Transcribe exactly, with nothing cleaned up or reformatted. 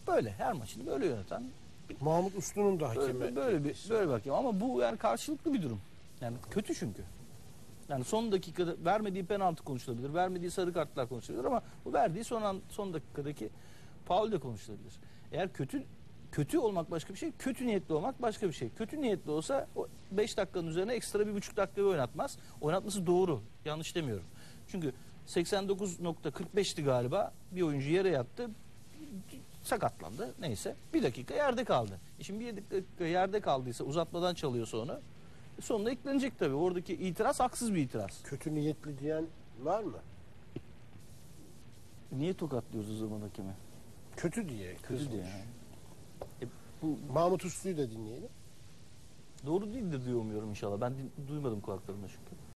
böyle. Her maçını böyle yöneten. Mahmut Uslu'nun da hakemi. Böyle, böyle bir böyle bir hakem ama bu yani karşılıklı bir durum. Yani kötü çünkü. Yani son dakikada vermediği penaltı konuşulabilir, vermediği sarı kartlar konuşulabilir ama bu verdiği son an, son dakikadaki faul de konuşulabilir. Eğer kötü kötü olmak başka bir şey, kötü niyetli olmak başka bir şey. Kötü niyetli olsa o beş dakikanın üzerine ekstra bir buçuk dakikayı oynatmaz. Oynatması doğru. Yanlış demiyorum. Çünkü seksen dokuz nokta kırk beşti galiba. Bir oyuncu yere yattı. Sakatlandı. Neyse. Bir dakika yerde kaldı. E şimdi bir dakika yerde kaldıysa uzatmadan çalıyorsa onu sonunda eklenecek tabii. Oradaki itiraz haksız bir itiraz. Kötü niyetli diyen var mı? Niye tokatlıyoruz o zaman hakemi? Kötü diye. Kötü diye. Yani. E, bu Mahmut Uslu'yu da dinleyelim. doğru değildir diye umuyorum inşallah. Ben din, duymadım kulaklarımda çünkü.